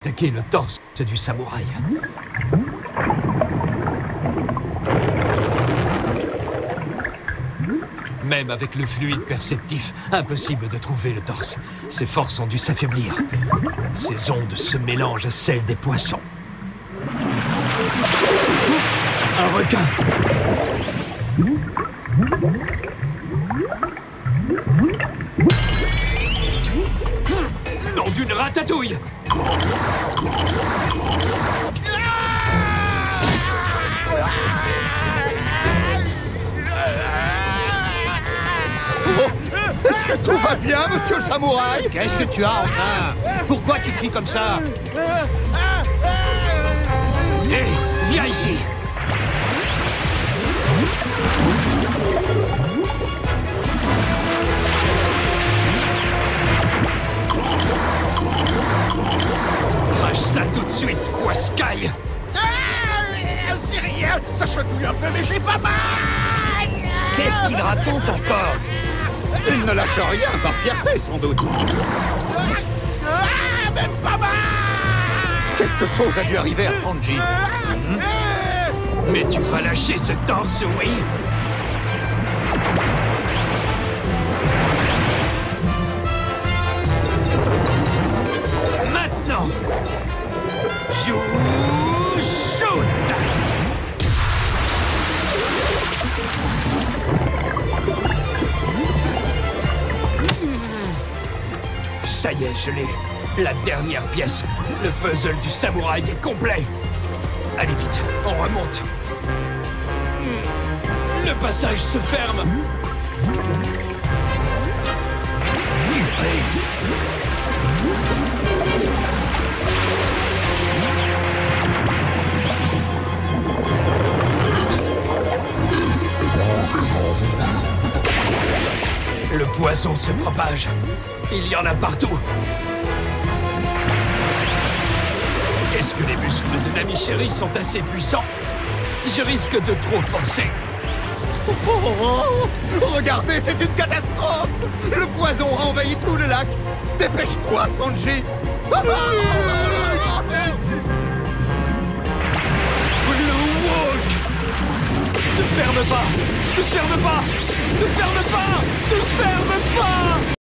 attaquer le torse du samouraï. Même avec le fluide perceptif, impossible de trouver le torse. Ses forces ont dû s'affaiblir. Ses ondes se mélangent à celles des poissons. Un requin! Nom d'une ratatouille! Est-ce que tout va bien, monsieur le samouraï? Qu'est-ce que tu as enfin? Pourquoi tu cries comme ça? Hé, viens ici! Crache ça tout de suite, poiscaille! C'est rien, ça chatouille un peu, mais j'ai pas mal. Qu'est-ce qu'il raconte encore? Il ne lâche rien, par fierté, sans doute. Même pas mal. Quelque chose a dû arriver à Sanji. Mais tu vas lâcher ce torse, oui? Maintenant! Shoot! Ça y est, je l'ai. La dernière pièce. Le puzzle du samouraï est complet. Allez vite, on remonte. Le passage se ferme. Purée. Le poison se propage. Il y en a partout. Est-ce que les muscles de Nami Chérie sont assez puissants? Je risque de trop forcer. Regardez, c'est une catastrophe. Le poison a envahi tout le lac. Dépêche-toi, Sanji. Blue Walk! Te ferme pas! Te ferme pas! Te ferme pas! Te ferme pas!